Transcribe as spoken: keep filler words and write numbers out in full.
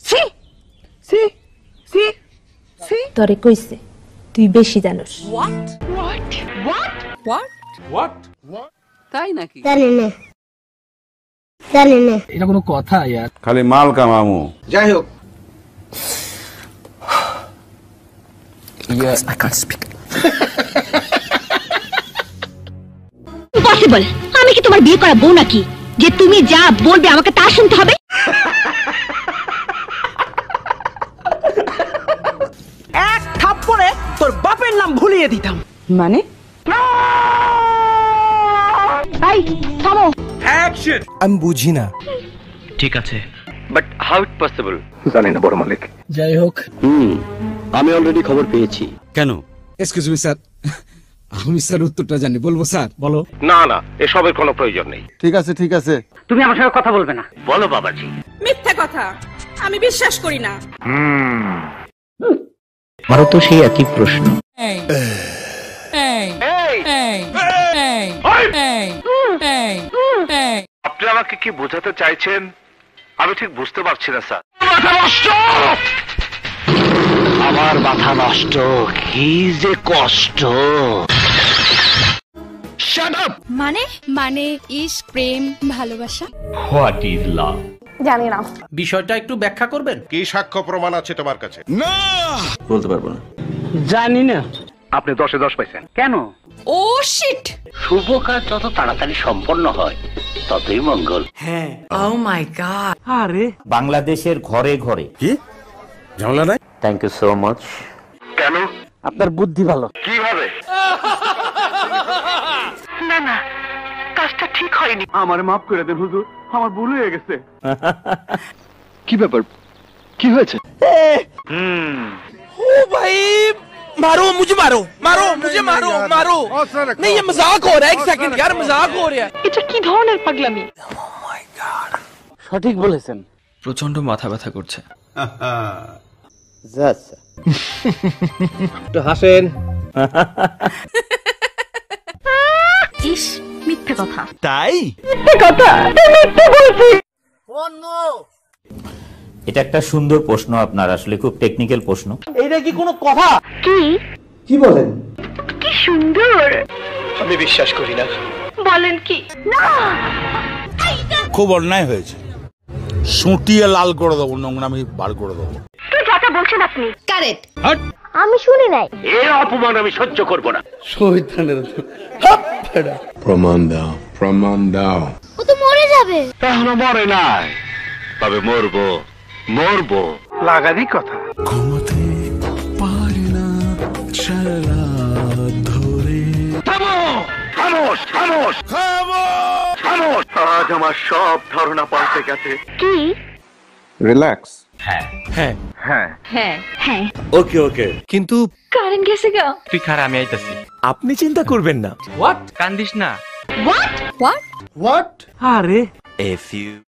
C C C C তোরে কইছে তুই বেশি জানোস। What what what what what what তাই নাকি? জানি না জানি না এটা কোনো কথা यार খালি মাল কামামু। যাই হোক Yes, I can't speak. Impossible. আমি কি তোমার বিয়ে করা বউ নাকি যে তুমি যা বলবে আমাকে তা শুনতে হবে? এক থাপ্পড়ে তোর বাপের নাম ভুলিয়ে দিতাম। মানে এই থামো। অ্যাকশন। আমি বুঝি না। ঠিক আছে বাট হাউ ইট পসিবল? জানি না বড় মালিক। যাই হোক হুম আমি অলরেডি খবর পেয়েছি। কেন? এক্সকিউজ মি স্যার, আমি স্যার উত্তরটা জানি, বলবো স্যার? বলো। না না এসবের কোনো প্রয়োজন নেই। ঠিক আছে ঠিক আছে। তুমি আমার সঙ্গে কথা বলবে না। বলো বাবাজি। মিথ্যা কথা, আমি বিশ্বাস করি না। আমারও তো সেই একই প্রশ্ন। এই এই এই এই এই এই এই আপনি আমাকে কি বোঝাতে চাইছেন আমি ঠিক বুঝতে পারছি না স্যার। আমার মাথা নষ্ট, কি যে কষ্ট। Shut up. মানে মানে ইশক, প্রেম, ভালোবাসা। What is love? জানি না। বিষয়টা একটু ব্যাখ্যা করবেন? কি সাক্ষ্য প্রমাণ আছে তোমার কাছে? বলতে পারবো না। জানি না। আপনি দশে দশ পাইছেন কেন? ও শিট। শুভ কাজ যত তাড়াতাড়ি সম্পন্ন হয় ততই মঙ্গল। হ্যাঁ। Oh my God. আরে বাংলাদেশের ঘরে ঘরে কি ঝামেলা নাই? Thank you so much. কেন? আপনার বুদ্ধি ভালো। কিভাবে? না না কাজটা ঠিক হয়নি। আমার মাফ করে দেন হুজুর, আমার ভুল হয়ে গেছে। কি ব্যাপার, কি হয়েছে? হুম ও ভাই मारो मुझे, मारो मारो मुझे, मारो मारो। नहीं ये मजाक हो रहा है, एक सेकंड यार मजाक हो रहा है। এটা কি ধরনের পাগলামি? সঠিক বলেছেন। প্রচন্ড মাথা ব্যথা করছে। একটু হাসেন। ইস মিথ্যা কথা। তাই এটা একটা সুন্দর প্রশ্ন আপনার, আসলে খুব টেকনিক্যাল প্রশ্ন। এইটা কি কোনো কথা? কি কি বলেন? কি সুন্দর। আমি বিশ্বাস করি না। বলেন কি? না খুব অন্যায় হয়েছে। সুটিয়ে লাল করে দেবো, নোংরামি বার করে দেবো। কি যাতা বলছেন আপনি? কারেক্ট। আমি শুনি নাই। এই অপমান আমি সহ্য করব না। শয়তানের প্রমাণ দাও, প্রমাণ দাও। ও তো মরে যাবে। এখনো মরে নাই, তবে মরবো মরবো। লাগারই কথা। ঘুমোতে পারি না ছাড়া ধরে। থামো খামোশ খামোশ খামোশ খামোশ। আজ আমার সব ধারণা পাল্টে গেছে। কি? রিল্যাক্স। হ্যাঁ হ্যাঁ হ্যাঁ হ্যাঁ হ্যাঁ। ওকে ওকে। কিন্তু কারেন্ট গেছে গা। তুই খারা, আমি আইতাছি। আপনি চিন্তা করবেন না। হোয়াট? কান্দিস না। What what? হোয়াট? আরে A few